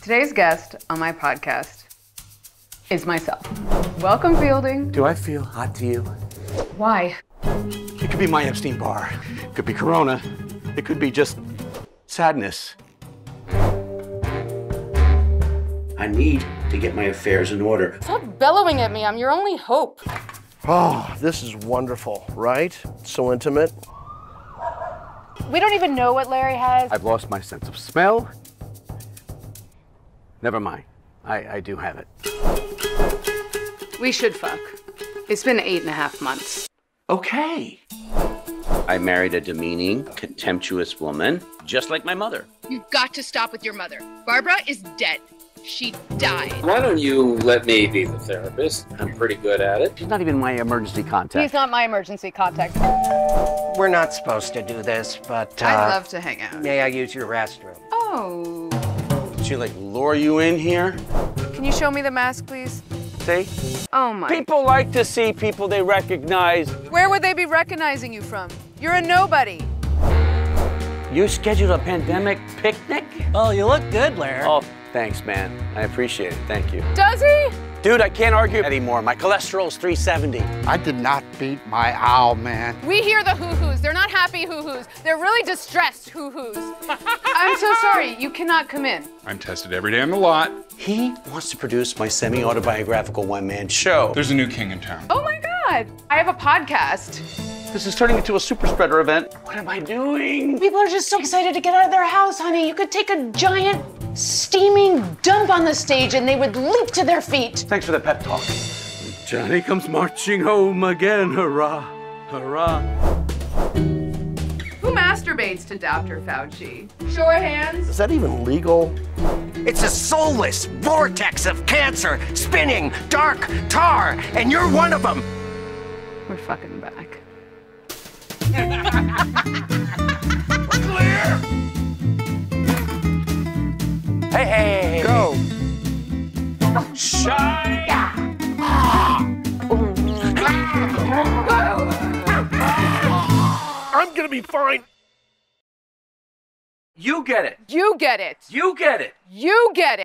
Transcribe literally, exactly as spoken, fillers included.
Today's guest on my podcast is myself. Welcome, Fielding. Do I feel hot to you? Why? It could be my Epstein Barr. It could be Corona. It could be just sadness. I need to get my affairs in order. Stop bellowing at me. I'm your only hope. Oh, this is wonderful, right? So intimate. We don't even know what Larry has. I've lost my sense of smell. Never mind. I, I do have it. We should fuck. It's been eight and a half months. Okay. I married a demeaning, contemptuous woman, just like my mother. You've got to stop with your mother. Barbara is dead. She died. Why don't you let me be the therapist? I'm pretty good at it. She's not even my emergency contact. He's not my emergency contact. We're not supposed to do this, but uh, I'd love to hang out. may I use your restroom? Oh. Did she like lure you in here? Can you show me the mask, please? See? Oh my. People like to see people they recognize. Where would they be recognizing you from? You're a nobody. You scheduled a pandemic picnic? Oh, you look good, Larry. Oh, thanks, man. I appreciate it. Thank you. Does he? Dude, I can't argue anymore. My cholesterol's three seventy. I did not beat my owl, man. We hear the hoo-hoos. They're not happy hoo-hoos. They're really distressed hoo-hoos. I'm so sorry. You cannot come in. I'm tested every day on the lot. He wants to produce my semi-autobiographical one-man show. There's a new king in town. Oh my God. I have a podcast. This is turning into a super spreader event. What am I doing? People are just so excited to get out of their house, honey. You could take a giant steaming dump on the stage and they would leap to their feet. Thanks for the pep talk. Johnny comes marching home again, hurrah, hurrah. Who masturbates to Doctor Fauci? Show of hands. Is that even legal? It's a soulless vortex of cancer, spinning, dark tar, and you're one of them. We're fucking back. Clear! Hey, hey, hey. Go. Shine! I'm gonna be fine. You get it. You get it. You get it. You get it.